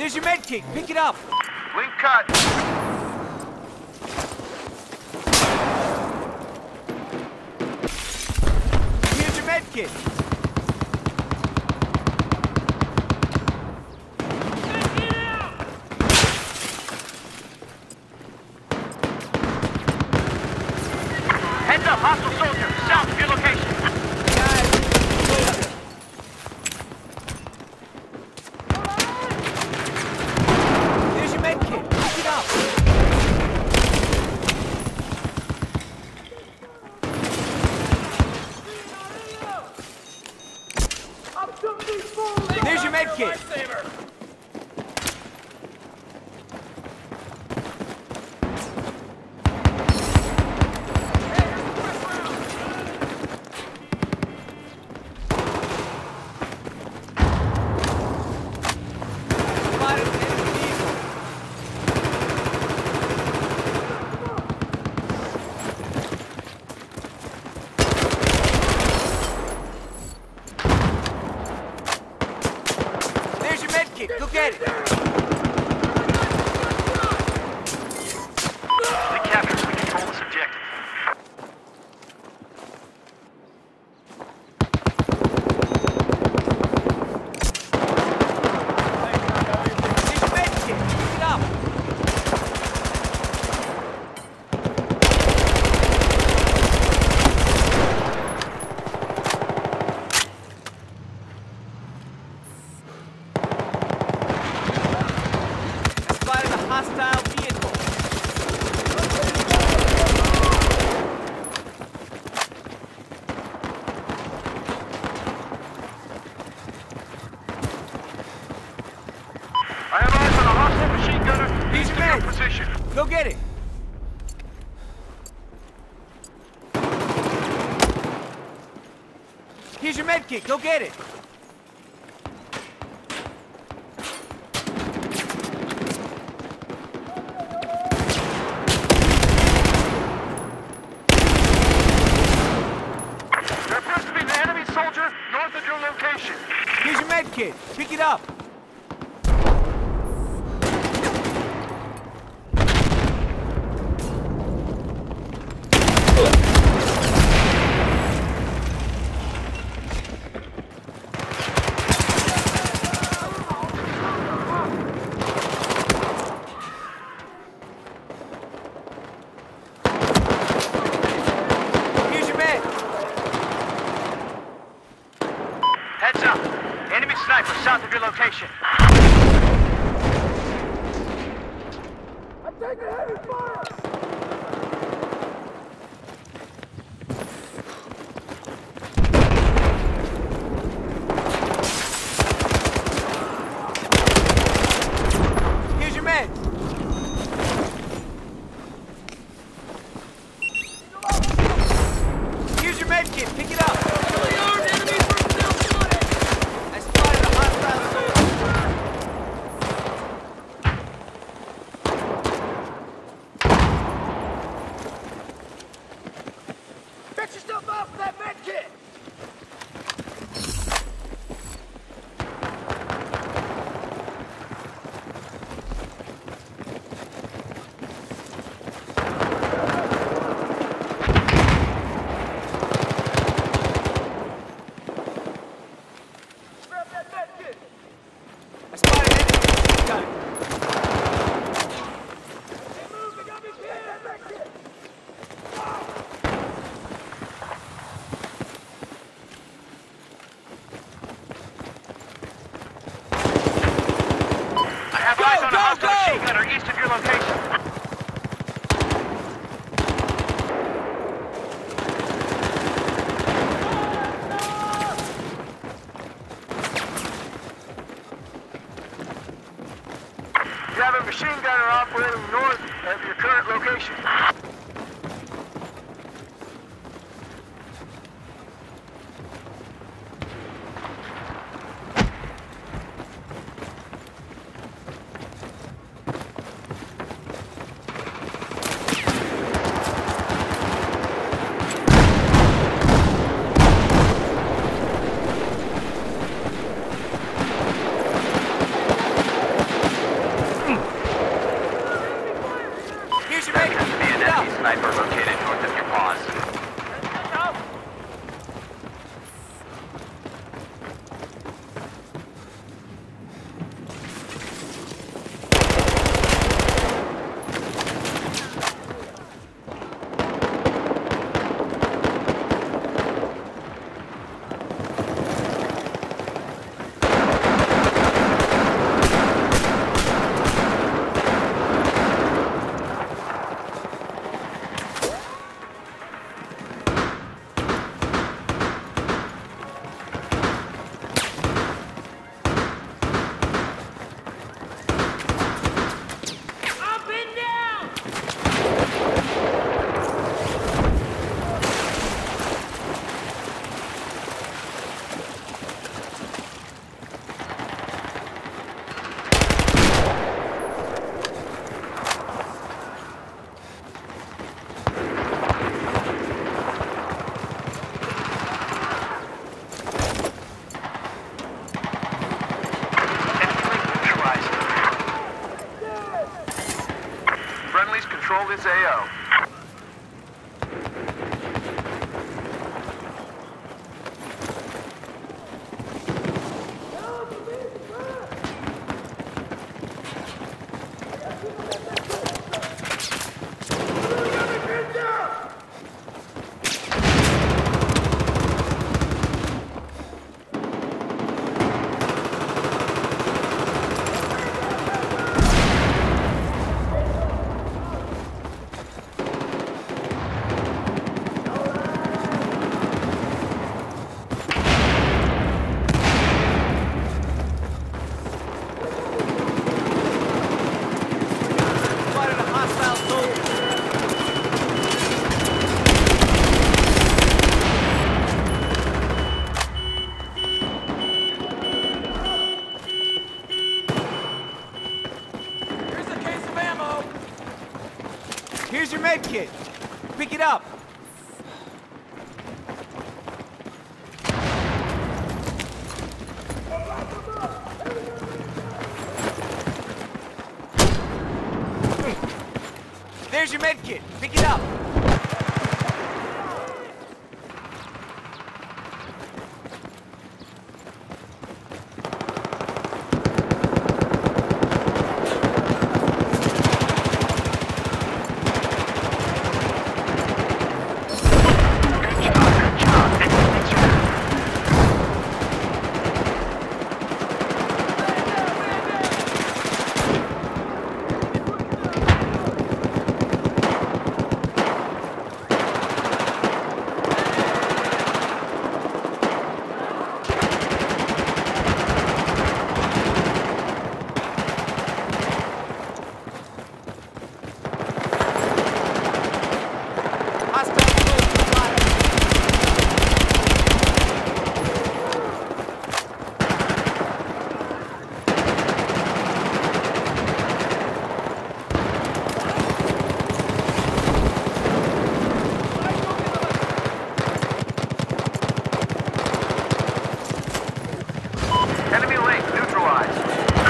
Here's your med kit. Pick it up. Link cut. Here's your med kit. Heads up, hostile soldier, south of your location. Here's your med kit. Pick it up. There's your med kit. There's your med kit. Go get it. The captain, we control this objective. Here's your med kit. Pick it up. I spotted a hostile vehicle. I have eyes on a hostile machine gunner. He's East of your your man. position. Go get it. Here's your med kit. Go get it. There appears to be an enemy soldier north of your location. Here's your med kit. Pick it up. Here's your med. Heads up. Enemy sniper south of your location. Here's your med. Here's your med kit. Pick it up. I spotted a hostile soldier. Fix yourself up for that med kit. I spotted an enemy machine gunner. I have eyes on a hostile machine gunner east of your location. You have a machine gunner operating north of your current location. med kit. Pick it up. There's your med kit. Pick it up. Enemy link neutralized.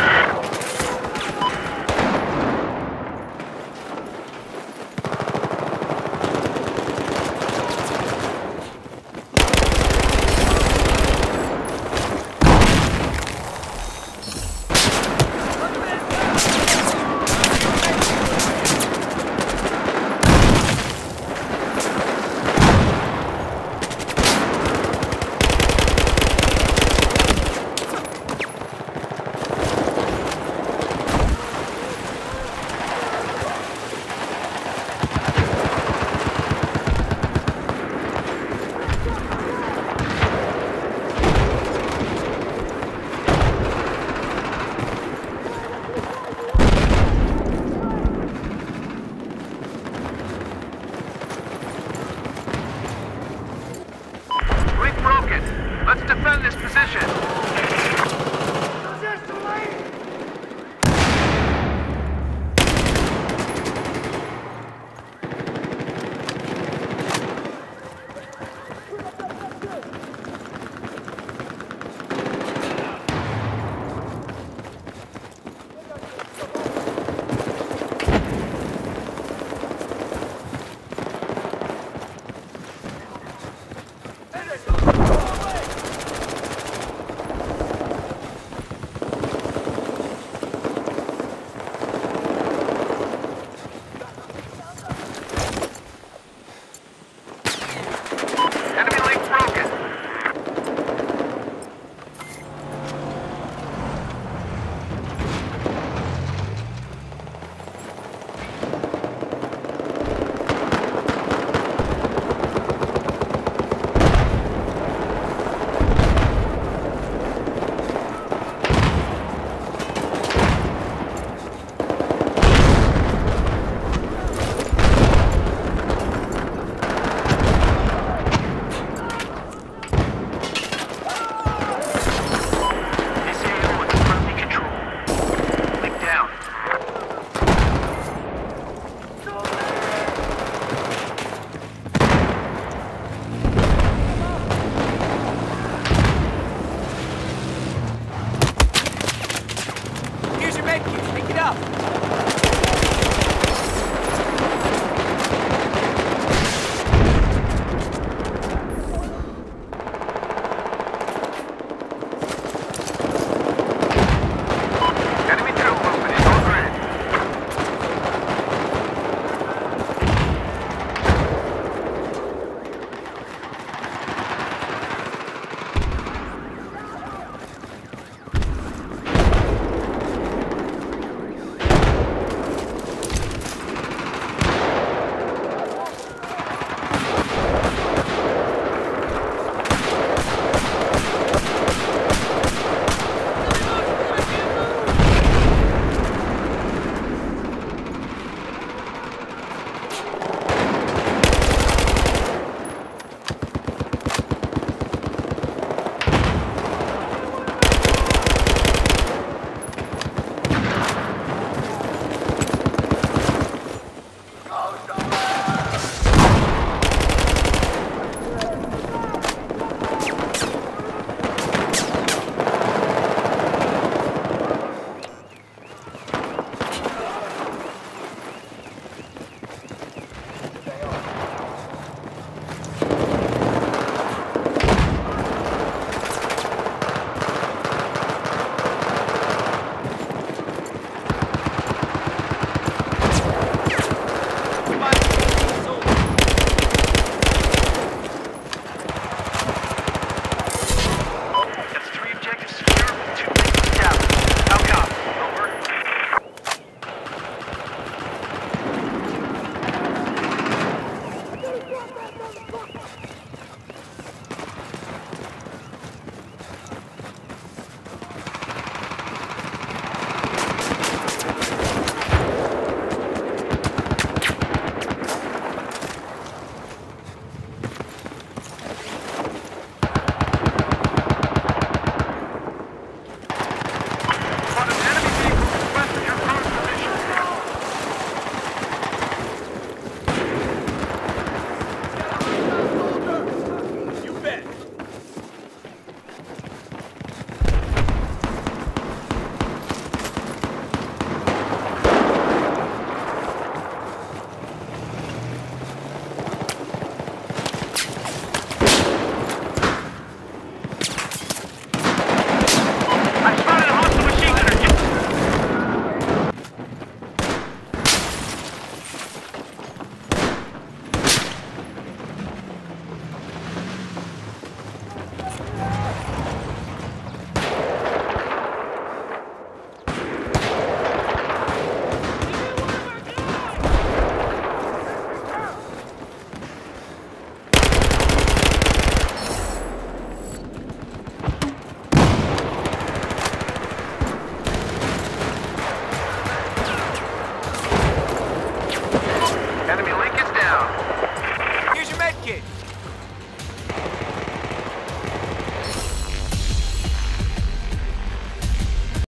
Let's defend this position.